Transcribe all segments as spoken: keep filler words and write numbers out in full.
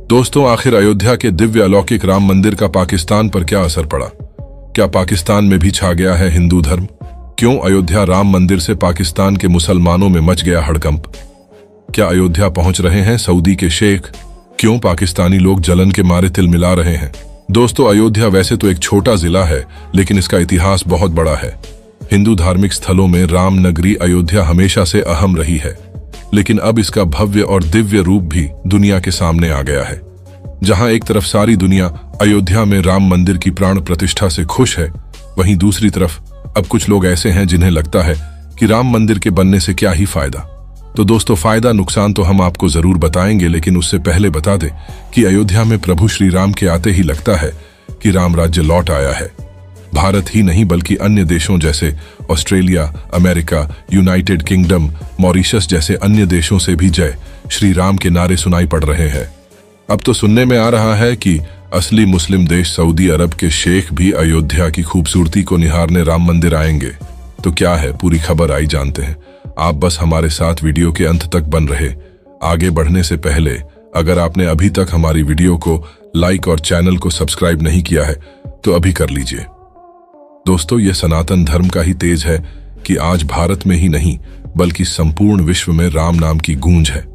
दोस्तों, आखिर अयोध्या के दिव्य अलौकिक राम मंदिर का पाकिस्तान पर क्या असर पड़ा? क्या पाकिस्तान में भी छा गया है हिंदू धर्म? क्यों अयोध्या राम मंदिर से पाकिस्तान के मुसलमानों में मच गया हड़कंप? क्या अयोध्या पहुंच रहे हैं सऊदी के शेख? क्यों पाकिस्तानी लोग जलन के मारे तिलमिला रहे हैं? दोस्तों, अयोध्या वैसे तो एक छोटा जिला है, लेकिन इसका इतिहास बहुत बड़ा है। हिंदू धार्मिक स्थलों में राम नगरी अयोध्या हमेशा से अहम रही है, लेकिन अब इसका भव्य और दिव्य रूप भी दुनिया के सामने आ गया है। जहां एक तरफ सारी दुनिया अयोध्या में राम मंदिर की प्राण प्रतिष्ठा से खुश है, वहीं दूसरी तरफ अब कुछ लोग ऐसे हैं जिन्हें लगता है कि राम मंदिर के बनने से क्या ही फायदा। तो दोस्तों, फायदा नुकसान तो हम आपको जरूर बताएंगे, लेकिन उससे पहले बता दें कि अयोध्या में प्रभु श्री राम के आते ही लगता है कि राम राज्य लौट आया है। भारत ही नहीं बल्कि अन्य देशों जैसे Australia, America, United Kingdom, Mauritius जैसे अन्य देशों से भी जय श्री राम के नारे सुनाई पड़ रहे हैं। अब तो सुनने में आ रहा है कि असली मुस्लिम देश सऊदी अरब के शेख भी अयोध्या की खूबसूरती को निहारने राम मंदिर आएंगे। तो क्या है पूरी खबर, आई जानते हैं। आप बस हमारे साथ वीडियो के अंत तक बन रहे। आगे बढ़ने से पहले अगर आपने अभी तक हमारी वीडियो को लाइक और चैनल को सब्सक्राइब नहीं किया है तो अभी कर लीजिए। दोस्तों, यह सनातन धर्म का ही तेज है कि आज भारत में ही नहीं बल्कि संपूर्ण विश्व में राम नाम की गूंज है।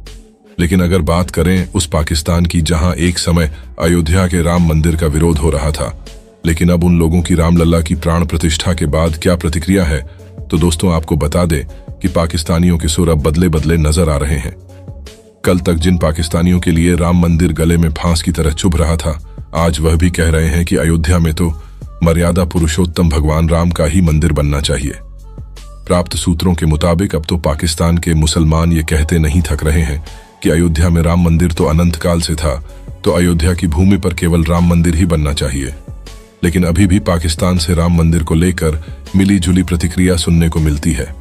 लेकिन अगर बात करें उस पाकिस्तान की जहां एक समय अयोध्या के राम मंदिर का विरोध हो रहा था, लेकिन अब उन लोगों की रामलला की प्राण प्रतिष्ठा के बाद क्या प्रतिक्रिया है, तो दोस्तों आपको बता दें कि पाकिस्तानियों के सुर अब बदले बदले नजर आ रहे हैं। कल तक जिन पाकिस्तानियों के लिए राम मंदिर गले में फांस की तरह चुभ रहा था, आज वह भी कह रहे हैं कि अयोध्या में तो मर्यादा पुरुषोत्तम भगवान राम का ही मंदिर बनना चाहिए। प्राप्त सूत्रों के मुताबिक अब तो पाकिस्तान के मुसलमान ये कहते नहीं थक रहे हैं कि अयोध्या में राम मंदिर तो अनंत काल से था, तो अयोध्या की भूमि पर केवल राम मंदिर ही बनना चाहिए। लेकिन अभी भी पाकिस्तान से राम मंदिर को लेकर मिली जुली प्रतिक्रिया सुनने को मिलती है।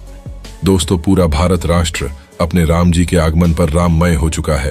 दोस्तों, पूरा भारत राष्ट्र अपने राम जी के आगमन पर राममय हो चुका है।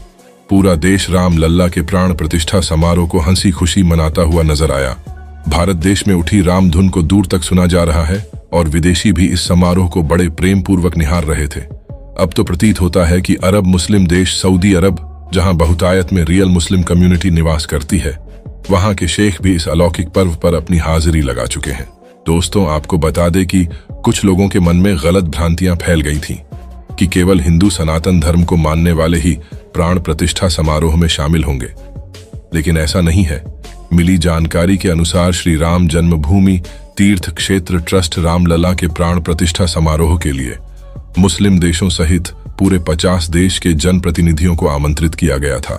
पूरा देश राम लल्ला के प्राण प्रतिष्ठा समारोह को हंसी खुशी मनाता हुआ नजर आया। भारत देश में उठी राम धुन को दूर तक सुना जा रहा है और विदेशी भी इस समारोह को बड़े प्रेम पूर्वक निहार रहे थे। अब तो प्रतीत होता है कि अरब मुस्लिम देश सऊदी अरब, जहां बहुतायत में रियल मुस्लिम कम्युनिटी निवास करती है, वहां के शेख भी इस अलौकिक पर्व पर अपनी हाजिरी लगा चुके हैं। दोस्तों, आपको बता दें कि कुछ लोगों के मन में गलत भ्रांतियां फैल गई थीं कि केवल हिंदू सनातन धर्म को मानने वाले ही प्राण प्रतिष्ठा समारोह में शामिल होंगे, लेकिन ऐसा नहीं है। मिली जानकारी के अनुसार श्री राम जन्मभूमि तीर्थ क्षेत्र ट्रस्ट रामलला के प्राण प्रतिष्ठा समारोह के लिए मुस्लिम देशों सहित पूरे पचास देश के जनप्रतिनिधियों को आमंत्रित किया गया था।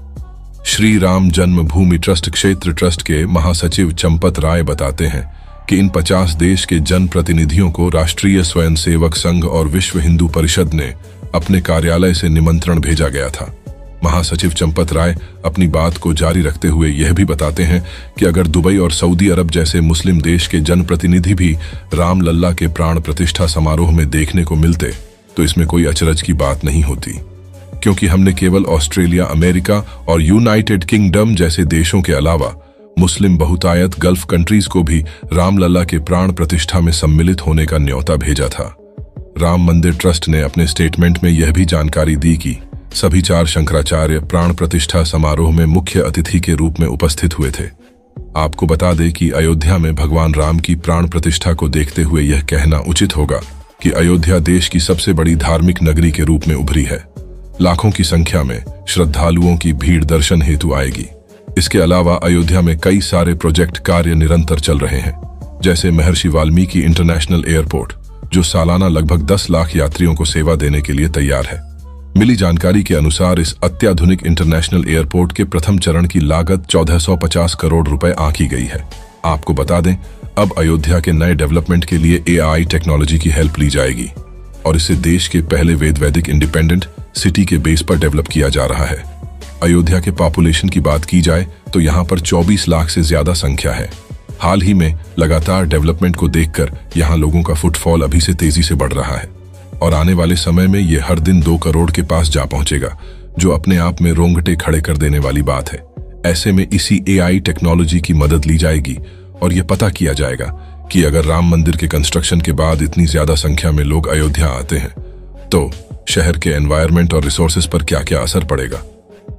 श्री राम जन्मभूमि ट्रस्ट क्षेत्र ट्रस्ट के महासचिव चंपत राय बताते हैं कि इन पचास देश के जनप्रतिनिधियों को राष्ट्रीय स्वयंसेवक संघ और विश्व हिंदू परिषद ने अपने कार्यालय से निमंत्रण भेजा गया था। महासचिव चंपत राय अपनी बात को जारी रखते हुए यह भी बताते हैं कि अगर दुबई और सऊदी अरब जैसे मुस्लिम देश के जनप्रतिनिधि भी राम लल्ला के प्राण प्रतिष्ठा समारोह में देखने को मिलते तो इसमें कोई अचरज की बात नहीं होती, क्योंकि हमने केवल ऑस्ट्रेलिया, अमेरिका और यूनाइटेड किंगडम जैसे देशों के अलावा मुस्लिम बहुतायत गल्फ कंट्रीज को भी रामलला के प्राण प्रतिष्ठा में सम्मिलित होने का न्योता भेजा था। राम मंदिर ट्रस्ट ने अपने स्टेटमेंट में यह भी जानकारी दी कि सभी चार शंकराचार्य प्राण प्रतिष्ठा समारोह में मुख्य अतिथि के रूप में उपस्थित हुए थे। आपको बता दें कि अयोध्या में भगवान राम की प्राण प्रतिष्ठा को देखते हुए यह कहना उचित होगा कि अयोध्या देश की सबसे बड़ी धार्मिक नगरी के रूप में उभरी है। लाखों की संख्या में श्रद्धालुओं की भीड़ दर्शन हेतु आएगी। इसके अलावा अयोध्या में कई सारे प्रोजेक्ट कार्य निरंतर चल रहे हैं, जैसे महर्षि वाल्मीकि इंटरनेशनल एयरपोर्ट, जो सालाना लगभग दस लाख यात्रियों को सेवा देने के लिए तैयार है। मिली जानकारी के अनुसार इस अत्याधुनिक इंटरनेशनल एयरपोर्ट के प्रथम चरण की लागत चौदह सौ पचास करोड़ रुपए आंकी गई है। आपको बता दें, अब अयोध्या के नए डेवलपमेंट के लिए ए आई टेक्नोलॉजी की हेल्प ली जाएगी और इसे देश के पहले वेद वैदिक इंडिपेंडेंट सिटी के बेस पर डेवलप किया जा रहा है। अयोध्या के पॉपुलेशन की बात की जाए तो यहाँ पर चौबीस लाख से ज्यादा संख्या है। हाल ही में लगातार डेवलपमेंट को देखकर यहाँ लोगों का फुटफॉल अभी से तेजी से बढ़ रहा है और आने वाले समय में ये हर दिन दो करोड़ के पास जा पहुंचेगा, जो अपने आप में रोंगटे खड़े कर देने वाली बात है। ऐसे में इसी ए आई टेक्नोलॉजी की मदद ली जाएगी और ये पता किया जाएगा कि अगर राम मंदिर के कंस्ट्रक्शन के बाद इतनी ज्यादा संख्या में लोग अयोध्या आते हैं तो शहर के एनवायरनमेंट और रिसोर्सेज पर क्या क्या असर पड़ेगा।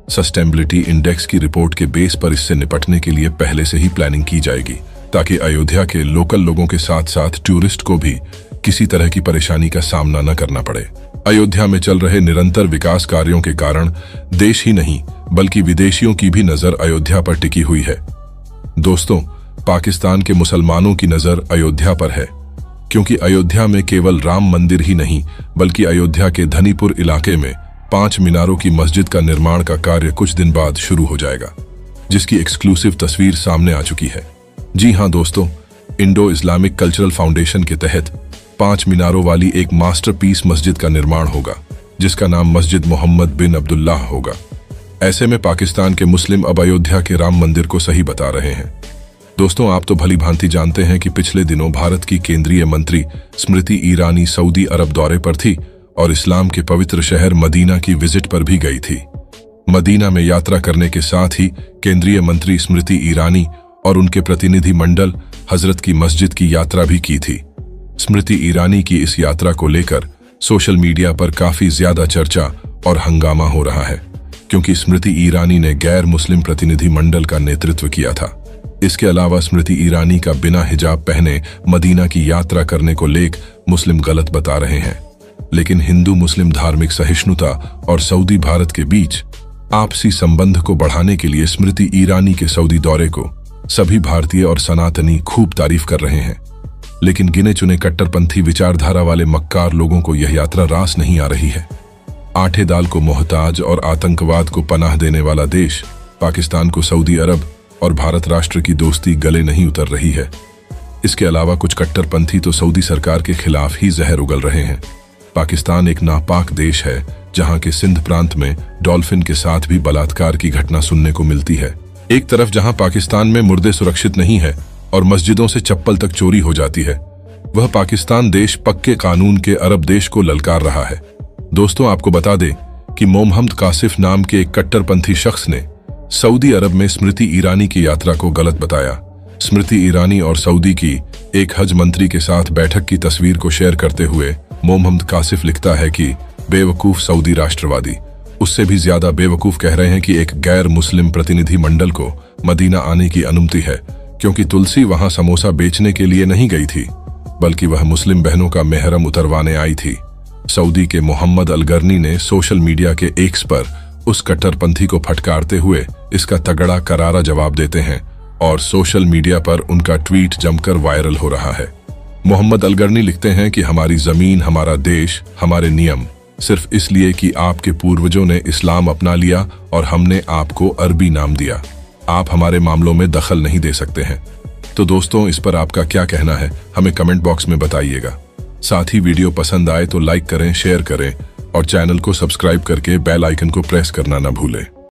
सस्टेनेबिलिटी इंडेक्स की रिपोर्ट के बेस पर इससे निपटने के लिए पहले से ही प्लानिंग की जाएगी, ताकि अयोध्या के लोकल लोगों के साथ साथ टूरिस्ट को भी किसी तरह की परेशानी का सामना न करना पड़े। अयोध्या में चल रहे निरंतर विकास कार्यों के कारण देश ही नहीं बल्कि विदेशियों की भी नजर अयोध्या पर टिकी हुई है। दोस्तों, पाकिस्तान के मुसलमानों की नजर अयोध्या पर है, क्योंकि अयोध्या में केवल राम मंदिर ही नहीं बल्कि अयोध्या के धनीपुर इलाके में पांच मीनारों की मस्जिद का निर्माण का कार्य कुछ दिन बाद शुरू हो जाएगा, जिसकी एक्सक्लूसिव तस्वीर सामने आ चुकी है। जी हां दोस्तों, इंडो इस्लामिक कल्चरल फाउंडेशन के तहत पांच मीनारों वाली एक मास्टरपीस मस्जिद का निर्माण होगा, जिसका नाम मस्जिद मोहम्मद बिन अब्दुल्लाह होगा। ऐसे में पाकिस्तान के मुस्लिम अब अयोध्या के राम मंदिर को सही बता रहे हैं। दोस्तों, आप तो भली भांति जानते हैं कि पिछले दिनों भारत की केंद्रीय मंत्री स्मृति ईरानी सऊदी अरब दौरे पर थी और इस्लाम के पवित्र शहर मदीना की विजिट पर भी गई थी। मदीना में यात्रा करने के साथ ही केंद्रीय मंत्री स्मृति ईरानी और उनके प्रतिनिधि मंडल हजरत की मस्जिद की यात्रा भी की थी। स्मृति ईरानी की इस यात्रा को लेकर सोशल मीडिया पर काफी ज्यादा चर्चा और हंगामा हो रहा है, क्योंकि स्मृति ईरानी ने गैर मुस्लिम प्रतिनिधि मंडल का नेतृत्व किया था। इसके अलावा स्मृति ईरानी का बिना हिजाब पहने मदीना की यात्रा करने को लेकर मुस्लिम गलत बता रहे हैं, लेकिन हिंदू मुस्लिम धार्मिक सहिष्णुता और सऊदी भारत के बीच आपसी संबंध को बढ़ाने के लिए स्मृति ईरानी के सऊदी दौरे को सभी भारतीय और सनातनी खूब तारीफ कर रहे हैं। लेकिन गिने चुने कट्टरपंथी विचारधारा वाले मक्कार लोगों को यह यात्रा रास नहीं आ रही है। आठे दाल को मोहताज और आतंकवाद को पनाह देने वाला देश पाकिस्तान को सऊदी अरब और भारत राष्ट्र की दोस्ती गले नहीं उतर रही है। इसके अलावा कुछ कट्टरपंथी तो सऊदी सरकार के खिलाफ ही जहर उगल रहे हैं। पाकिस्तान एक नापाक देश है, जहां के सिंध प्रांत में डॉल्फिन के साथ भी बलात्कार की घटना सुनने को मिलती है। एक तरफ जहां पाकिस्तान में मुर्दे सुरक्षित नहीं है और मस्जिदों से चप्पल तक चोरी हो जाती है, वह पाकिस्तान देश पक्के कानून के अरब देश को ललकार रहा है। दोस्तों, आपको बता दें कि मोहम्मद कासिफ नाम के एक कट्टरपंथी शख्स ने सऊदी अरब में स्मृति ईरानी की यात्रा को गलत बताया। स्मृति ईरानी और सऊदी की एक हज मंत्री के साथ बैठक की तस्वीर को शेयर करते हुए मोहम्मद कासिफ लिखता है कि बेवकूफ सऊदी राष्ट्रवादी। उससे भी ज्यादा बेवकूफ कह रहे हैं कि एक गैर मुस्लिम प्रतिनिधि मंडल को मदीना आने की अनुमति है, क्योंकि तुलसी वहां समोसा बेचने के लिए नहीं गई थी, बल्कि वह मुस्लिम बहनों का मेहरम उतरवाने आई थी। सऊदी के मोहम्मद अलगरनी ने सोशल मीडिया के एक्स पर उस कट्टरपंथी को फटकारते हुए इसका तगड़ा करारा जवाब देते हैं और सोशल मीडिया पर उनका ट्वीट जमकर वायरल हो रहा है। मोहम्मद अलगरनी लिखते हैं कि हमारी जमीन, हमारा देश, हमारे नियम, सिर्फ इसलिए कि आपके पूर्वजों ने इस्लाम अपना लिया और हमने आपको अरबी नाम दिया। आप हमारे मामलों में दखल नहीं दे सकते हैं। तो दोस्तों, इस पर आपका क्या कहना है, हमें कमेंट बॉक्स में बताइएगा। साथ ही वीडियो पसंद आए तो लाइक करें, शेयर करें और चैनल को सब्सक्राइब करके बेल आइकन को प्रेस करना न भूलें।